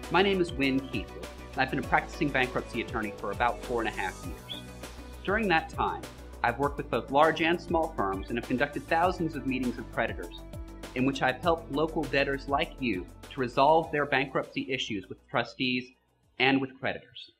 My name is Winn, Keathley, and I've been a practicing bankruptcy attorney for about 4.5 years. During that time, I've worked with both large and small firms and have conducted thousands of meetings with creditors, in which I've helped local debtors like you to resolve their bankruptcy issues with trustees and with creditors.